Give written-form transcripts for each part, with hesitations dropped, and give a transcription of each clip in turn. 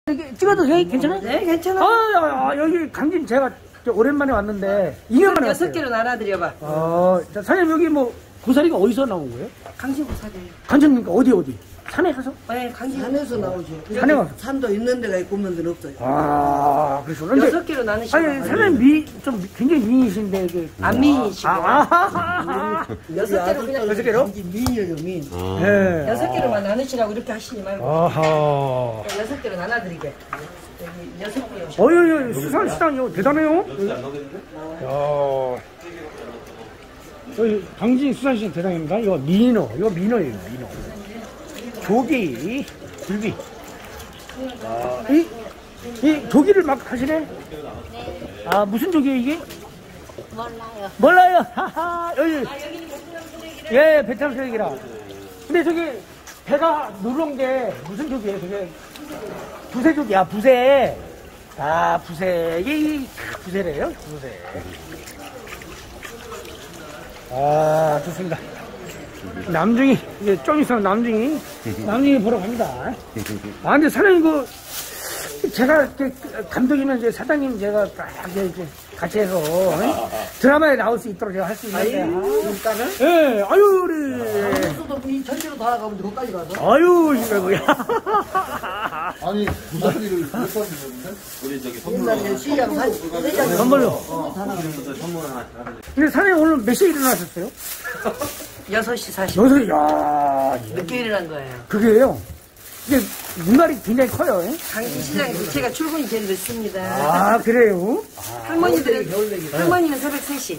이렇게 찍어도 돼? 괜찮아요? 네, 괜찮아요. 여기 강진 제가 오랜만에 왔는데 2년 만에 왔어요. 6개로 나눠드려봐. 사장님 여기 뭐 고사리가 어디서 나온 거예요? 강진 고사리예요. 강진입니까? 어디? 산에 가서? 네, 강진. 산에서 나오죠. 산에 가서? 산도 있는 데가 있고 없는 데는 없어요. 그래서 6개로 나누시면. 아니, 사장님 좀 굉장히 미인이신데, 이게. 안 미인이시고. 6개로 그냥 6개로? 미인이죠, 미인. 네. 6개로만 나누시라고 이렇게 하시지 말고. 아하. 6개로 나눠드리게. 여기 6개요. 어유, 수산시장이요. 대단해요. 여기 강진 수산시장 대단합니다. 이거 이거 민어예요, 민어. 조기, 굴비. 이 조기를 막 하시네? 무슨 조기예요, 이게? 몰라요. 하하, 여기. 예, 베트남 조기라. 근데 저기, 배가 누런 게 무슨 조기예요, 저게? 부세조기야, 부세. 부세. 이게 부세래요, 부세. 좋습니다. 남중이, 이제 좀 있으면 남중이 보러 갑니다. 근데 사장님, 제가 이렇게 감독이면 이제 사장님 제가 딱 이렇게 같이 해서 드라마에 나올 수 있도록 제가 할 수 있는데. 일단은? 예, 우리. 수도 이 전체로 다 가면 거기까지 가서. 이거 뭐야. 아니, 부산이를 몇 번 주셨는데? 우리 저기 옛날에 시장 선물로. 선물 하나. 근데 사장님 오늘 몇 시에 일어나셨어요? 6시 40분. 여기서, 야 늦게 일어난 거예요. 그게요. 이게 눈알이 굉장히 커요. 강진 시장에 제가 출근이 제일 늦습니다. 그래요? 할머니는 새벽 3시.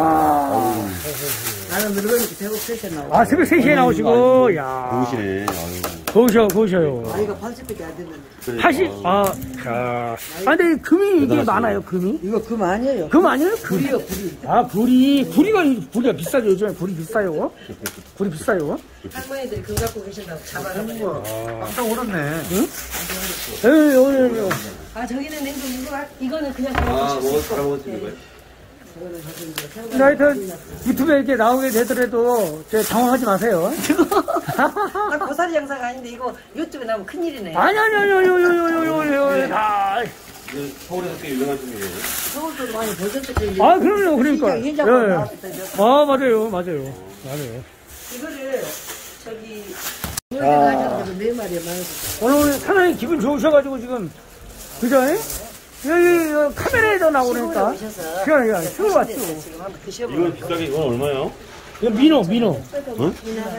나는 늙으니까 새벽 3시에 나오고. 새벽 3시에 나오시고, 야. 좋으시네. 고우셔요. 나이가 80밖에 안 됐는데. 80? 근데 금이 이게 많아요, 금이? 이거 금 아니에요. 금 아니에요? 불이요, 불이. 불이가 비싸죠. 요즘에 불이 비싸요. 불이 비싸요. 할머니들이 금 갖고 계신다고 잡아가지고. 깜짝 놀랐네. 응? 오늘. 저기는 냉동 이거는 그냥 먹었습니다. 근데 하여튼 유튜브에 이렇게 나오게 되더라도 당황하지 마세요. 고사리 영상 아닌데 이거 유튜브에 나오면 큰일이네. 아니. 서울에서 꽤 유명한 분이에요. 서울도 많이 버졌지. 그럼요. 그러니까. 현장으로 나왔을 때. 맞아요. 이거를 저기 네 마리에 많아서. 오늘 사장님 기분 좋으셔가지고 지금 그죠? 여기 카메라에도 나오니까 시간이 쉬어 왔죠. 지금 한번 드셔보세요. 이거 비싸게 이건 얼마예요? 이거 민어. 응?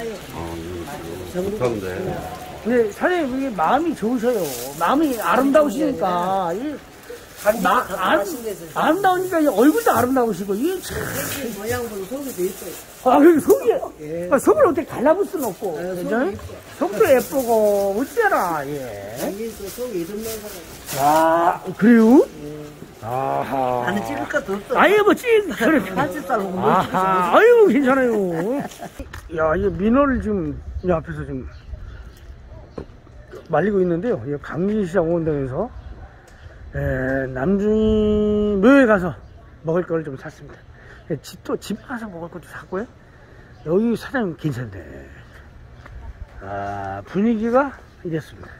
비싼데. 근데 사장님 이게 마음이 좋으셔요. 마음이 아름다우시니까 아름다우니까 얼굴도 아름다우시고 이게 참. 모양보다 속이 더 예뻐요. 그게 속을 어떻게 갈라볼 수는 없고 그죠? 속도 예쁘고 어쩌라. 이게 또 속이 이런 데가. 그래요? 나는 찍을 것도 없어. 그래. 80살고 뭘 괜찮아요. 이 민어를 지금 이 앞에서 지금 말리고 있는데요. 이 강진시장 온다면서 남중이 묘에 가서 먹을 걸 좀 샀습니다. 집 가서 먹을 것도 샀고요. 여기 사장님 괜찮네. 분위기가 이랬습니다.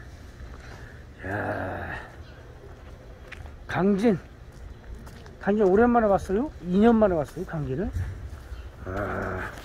강진 오랜만에 왔어요. 2년 만에 왔어요, 강진을.